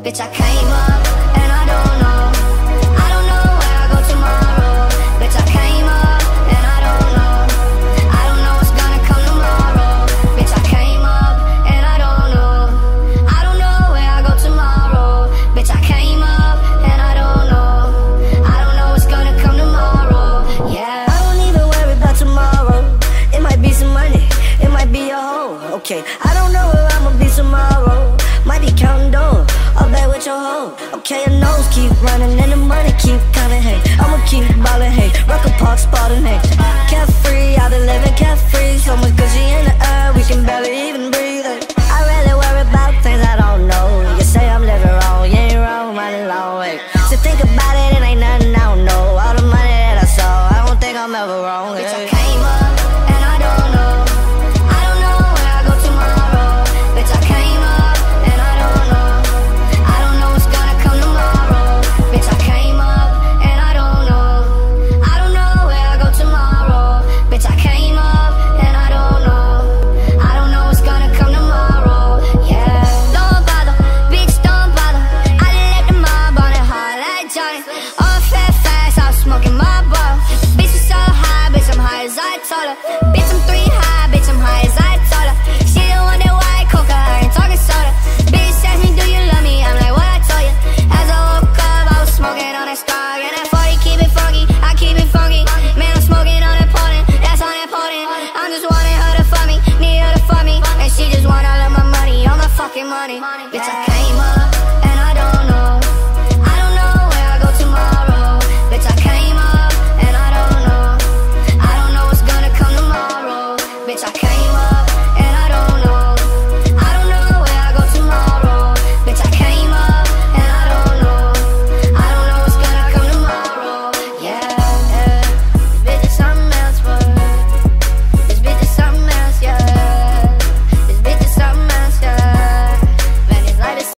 Bitch, I came up and I don't know where I go tomorrow. Bitch, I came up and I don't know what's gonna come tomorrow. Bitch, I came up and I don't know where I go tomorrow. Bitch, I came up and I don't know what's gonna come tomorrow. Yeah, I don't even worry about tomorrow. It might be some money, it might be a hoe. Okay, I don't know where I'ma be tomorrow. Might be counting dough, up there with your hoe. Okay, your nose keep running and the money keep coming, hey. I'ma keep ballin', hey. Record Park spotting, hey. Carefree, I've been living carefree. So much Gucci in the air, we can barely even breathe, hey. I really worry about things I don't know. You say I'm living wrong, you ain't wrong, running long way. So think about it, it ain't nothing I don't know. All the money that I saw, I don't think I'm ever wrong, hey. Bitch, I came up and I don't know where I go tomorrow. Bitch, I came up and I don't know what's gonna come tomorrow. Bitch, I came up and I don't know where I go tomorrow. Bitch, I came up and I don't know what's gonna come tomorrow. Yeah, don't bother, bitch, don't bother. I let the mob on it hard like Johnny. All fast, I was smoking my bottle. Bitch, you so high, bitch, I'm high as I told her. Bitch, I'm 3 high, bitch, I'm high as I told her. She don't want that white coca, I ain't talking soda. Bitch asked me, do you love me? I'm like, what I told you. As I woke up, I was smoking on that star. And that 40, keep it funky, I keep it funky. Man, I'm smoking on that potent, that's on that potent. I'm just wanting her to fuck me, need her to fuck me. And she just want all of my money, all my fucking money. Bitch, I can't